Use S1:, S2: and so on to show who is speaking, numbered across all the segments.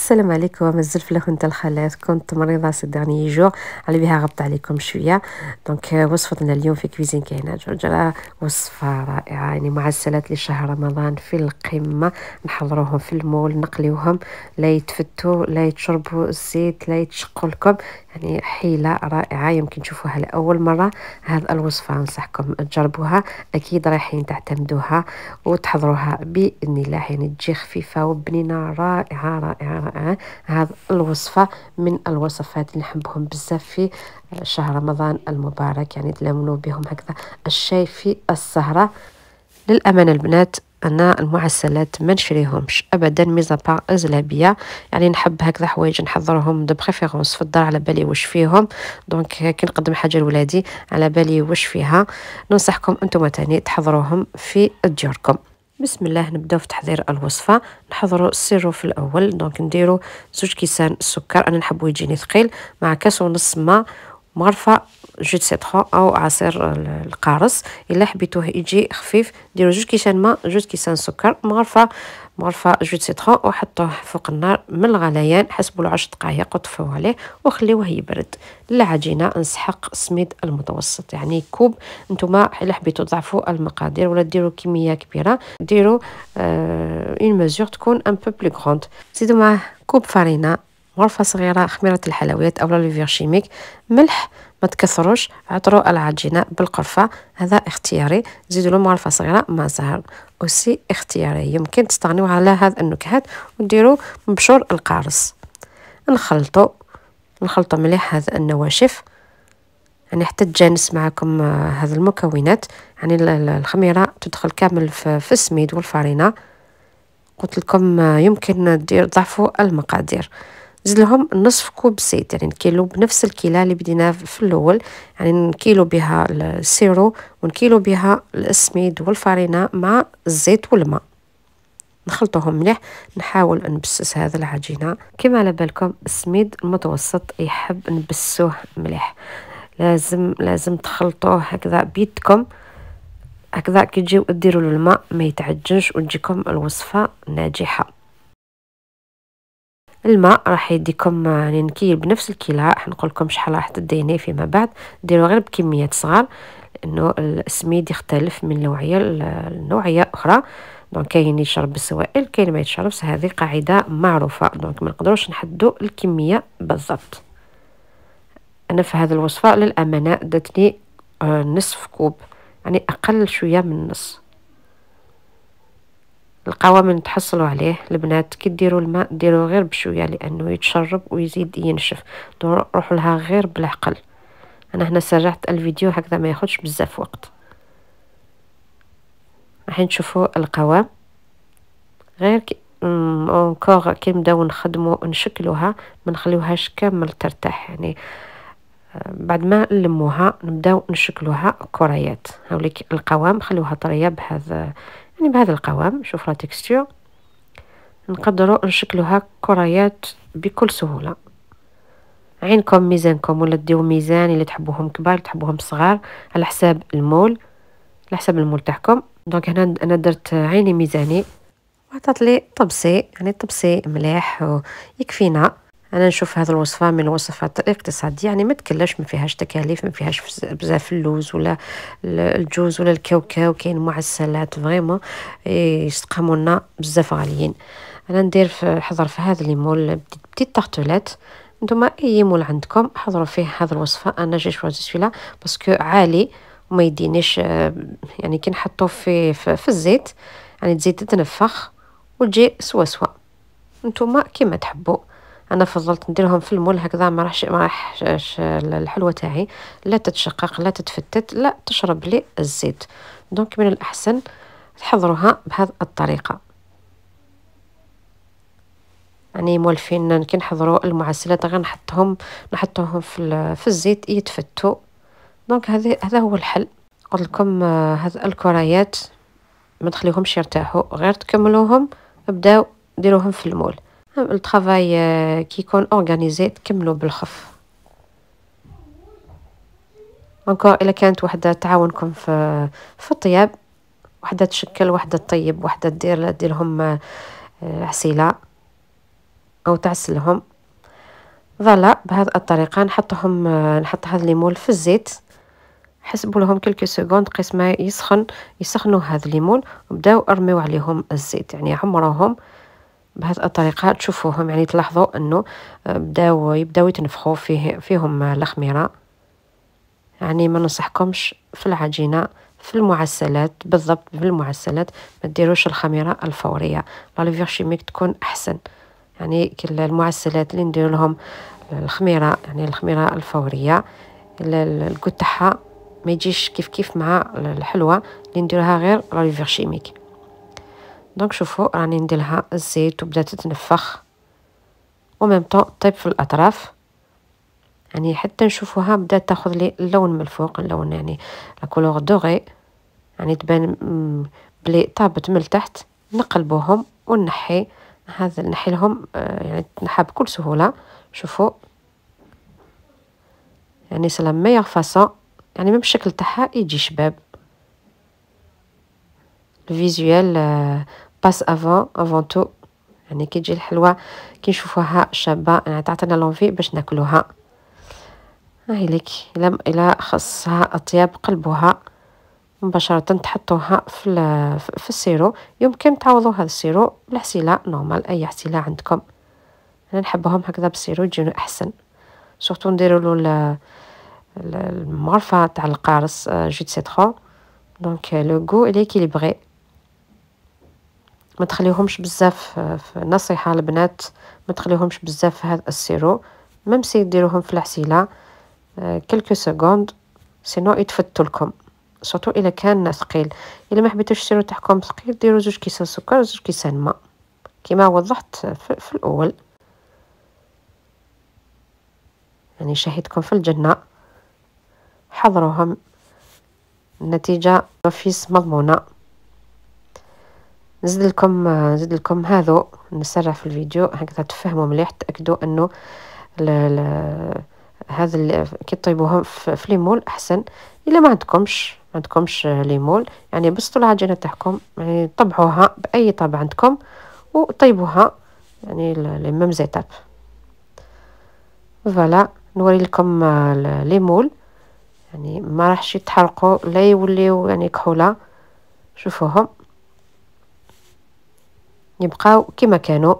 S1: السلام عليكم. مازال في خنت الخالات، كنت مريضه سي ديرني جور، على بها غبت عليكم شويه. دونك وصفتنا اليوم في كويزين كاينه جوجرا، وصفه رائعه يعني معسلات لشهر رمضان في القمه. نحضروهم في المول، نقليوهم، لا يتفتوا لا يتشربوا الزيت لا يتشقوا لكم. يعني حيله رائعه يمكن تشوفوها لاول مره. هذه الوصفه انصحكم تجربوها، اكيد رايحين تعتمدوها وتحضروها باذن الله. يعني تجي خفيفه وبنينه رائعه رائعه رائعه. هذه الوصفه من الوصفات اللي نحبهم بزاف في شهر رمضان المبارك، يعني تلامنوا بهم هكذا الشاي في السهره. للامانه البنات انا المعسلات ما نشريهمش ابدا، ميزا با ازلابيه. يعني نحب هكذا حوايج نحضرهم دو بريفيرونس في الدار، على بالي واش فيهم. دونك كي نقدم حاجه لولادي على بالي واش فيها. ننصحكم انتم تاني تحضروهم في ديوركم. بسم الله نبداو في تحضير الوصفه. نحضروا السيرو في الاول. دونك نديروا 2 كيسان السكر، انا نحبو يجيني ثقيل، مع كاس ونص ماء، مغرفه جو دو سيترون او عصير القارص. الا حبيتوه يجي خفيف ديروا 2 كيسان ماء 2 كيسان سكر، مغرفه جو دو سيترون، وحطوه فوق النار من الغليان، حسبوا له 10 دقائق وطفوا عليه وخليوه يبرد. العجينه نسحق سميد المتوسط، يعني كوب. نتوما الا حبيتوا تضعفوا المقادير ولا ديروا كميه كبيره، ديروا اون ميزور تكون ان بو بلو غروند. زيدوا معاه كوب فرينه، غرفه صغيره خميره الحلويات او ليفير شيميك، ملح ما تكثروش، عطروا العجينه بالقرفه، هذا اختياري. زيدوا له غرفه صغيره مع زهر اوسي اختياري، يمكن تستغنوا على هذه النكهات وديروا مبشور القارص. نخلطوا مليح هذا النواشف، يعني حتى تجانس معكم هذه المكونات. يعني الخميره تدخل كامل في السميد والفرينه. قلت لكم يمكن ضعفوا المقادير. زيد لهم نصف كوب زيت، يعني نكيلو بنفس الكيله اللي بدينا في الاول، يعني نكيلو بها السيرو ونكيلو بها السميد والفرينه مع الزيت والماء. نخلطوهم مليح. نحاول نبسس هذا العجينه. كما على بالكم السميد المتوسط يحب نبسوه مليح، لازم تخلطوه هكذا بيدكم، هكذا كي تجيو ديروا له الماء ما يتعجنش وتجيكم الوصفه ناجحه. الماء راح يديكم يعني نكيل بنفس الكيله، راح نقول لكم شحال راح تدينيه فيما بعد. ديروا غير بكميات صغار، لانه السميد يختلف من نوعيه لنوعيه اخرى. دونك كاين يشرب بالسوائل، كاين ما يتشربش، هذه قاعده معروفه. دونك ما نقدروش نحددوا الكميه بالضبط. انا في هذه الوصفه للامانه داتني نصف كوب، يعني اقل شويه من نص. القوام اللي تحصلوا عليه البنات كي ديروا الماء ديروا غير بشويه، لانه يتشرب ويزيد ينشف. روحوا لها غير بالعقل. انا هنا سرعت الفيديو هكذا ما ياخذش بزاف وقت. راح نشوفوا القوام غير اونكور كي نبداو نخدموا نشكلوها، ما نخليوهاش كامل ترتاح. يعني بعد ما نلموها نبداو نشكلوها كريات. هاوليك القوام خلوها طريه بهذا، يعني بهذا القوام. شوف لا تكستور، نقدروا نشكلوها كريات بكل سهوله. عينكم ميزانكم، ولا ديروا ميزان اللي تحبوهم كبار تحبوهم صغار، على حساب المول، على حساب المول تاعكم. دونك هنا انا درت عيني ميزاني وعطات لي طبسي، يعني طبسي مليح ويكفينا. انا نشوف هذه الوصفه من الوصفات الاقتصاديه، يعني ما تكلفش، ما فيهاش تكاليف، ما فيهاش بزاف اللوز ولا الجوز ولا الكاوكاو. كاين معسلات فريمون يستقاموا لنا بزاف غاليين. انا ندير حضر في هذا المول بتيت طارتولات. نتوما اي مول عندكم حضروا فيه هذه الوصفه. انا جي شوازي سويلا باسكو عالي وما يدينيش، يعني كي نحطوه في الزيت يعني تزيد تتنفخ وتجي سوا. نتوما كيما تحبوا. انا فضلت نديرهم في المول هكذا، ما راحش الحلوه تاعي لا تتشقق لا تتفتت لا تشرب لي الزيت. دونك من الاحسن تحضروها بهذه الطريقه. يعني مولفين كي نحضروا المعسلات غير نحطوهم في الزيت يتفتوا. دونك هذا هو الحل. قلت لكم هذه الكريات ما تخليهمش يرتاحوا، غير تكملوهم، ابداو ديروهم في المول. الطرافاي كي يكون اورغانيزي تكملوا بالخف. انكور الا كانت وحده تعاونكم في الطياب، وحده تشكل وحده تطيب وحده دير لهم عسيله. او تعسلهم. فوالا بهذه الطريقه نحطهم، نحط هذا الليمون في الزيت، حسبوا لهم كلكو سكوند قيس ما يسخنوا هذا الليمون، وبداو ارميو عليهم الزيت، يعني عمروهم. بهذه الطريقه تشوفوهم يعني تلاحظوا انه يبداو يتنفخوا فيهم الخميره. يعني ما ننصحكمش في العجينه في المعسلات، بالضبط في المعسلات ما ديروش الخميره الفوريه، لا ليفير شيميك تكون احسن. يعني كل المعسلات اللي ندير لهم الخميره، يعني الخميره الفوريه، الكود تاعها ما يجيش كيف مع الحلوى اللي نديرها غير لا ليفير شيميك. دونك شوفوا راني ندير لها الزيت وبدات تتنفخ، وميم طون طيب في الاطراف، يعني حتى نشوفوها بدات تاخذ لي اللون من الفوق، اللون يعني لا كولور دوغي، يعني تبان بلي طابت من التحت. نقلبوهم ونحي هذا، نحي لهم يعني تنحى بكل سهوله. شوفوا يعني سلا ميور فاصون، يعني ميم الشكل تاعها يجي شباب. الفيزوال باس افون تو، يعني كي تجي الحلوى كي نشوفوها شابه يعني تعطينا لونفي باش ناكلوها. هاي لك الى خصها اطياب قلبوها مباشره تحطوها في السيرو. يمكن تعوضوا هذا السيرو بالحسيله نورمال، اي حسيله عندكم. انا نحبهم هكذا بالسيرو يجوني احسن، سورتو نديروا له المعرفه تاع القارص جو دو سيترون. دونك لو غو ليكيليبري، ما تخليهمش بزاف. في نصيحه البنات ما تخليهمش بزاف في هذا السيرو، ميم سي ديروهم في الحسيله كلكو سكوند، سينو يتفتوا لكم. سورتو الا كان ثقيل، الا ما حبيتوش السيرو تاعكم ثقيل ديروا 2 كيسان سكر 2 كيسان ماء كما وضحت في الاول. يعني شهيتكم في الجنه، حضروهم، النتيجه فيس مضمونه. نزيد لكم هذو، نسرع في الفيديو هكذا تفهموا مليح، تاكدوا انه هذا كي طيبوهم في ليمول احسن. الا ما عندكمش ليمول، يعني بسطوا العجينه تاعكم، يعني طبعوها باي طبع عندكم وطيبوها، يعني لي ميم زيتاب. فوالا نوري لكم ليمول، يعني ما راحش يتحرقوا لا يوليو يعني كحوله. شوفوهم يبقاو كما كانوا.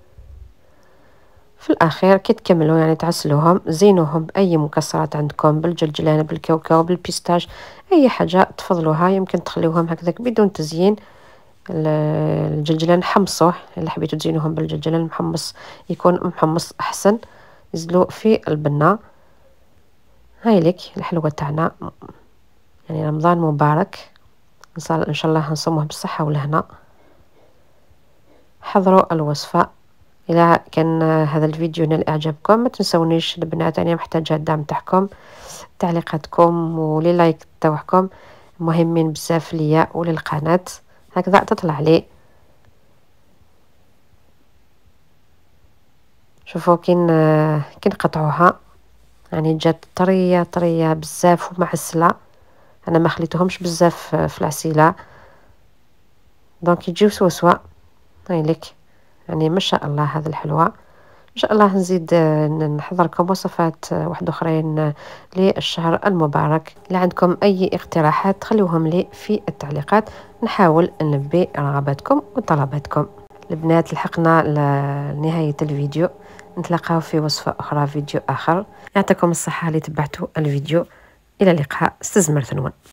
S1: في الاخير كي تكملوا يعني تعسلوهم، زينوهم باي مكسرات عندكم، بالجلجلان، بالكاوكاو، بالبيستاش، اي حاجه تفضلوها. يمكن تخليوهم هكذاك بدون تزيين. الجلجلان حمصوه، الا حبيتوا تزينوهم بالجلجلان محمص يكون محمص احسن. نزلوا في البنه. هاي لك الحلوه تاعنا، يعني رمضان مبارك، ان شاء الله نصومه بالصحه والهنا. حضروا الوصفه. إذا كان هذا الفيديو نال إعجابكم ما تنسونيش البنات، أنا محتاجة الدعم تاعكم، تعليقاتكم ولي لايك تاعكم مهمين بزاف ليا وللقناة، هكذا تطلع لي. شوفوا كي نقطعوها يعني جات طريه بزاف ومعسله. انا ما خليتهمش بزاف في العسيله، دونك يجيو سوا. هاي لك يعني ما شاء الله هذا الحلوى. ان شاء الله نزيد نحضر لكم وصفات واحد اخرين للشهر المبارك. اللي عندكم اي اقتراحات خلوهم لي في التعليقات، نحاول نلبي رغباتكم وطلباتكم. البنات لحقنا لنهايه الفيديو، نتلاقاو في وصفه اخرى، فيديو اخر. يعطيكم الصحه اللي تبعتوا الفيديو. الى اللقاء، استزمر ثنون.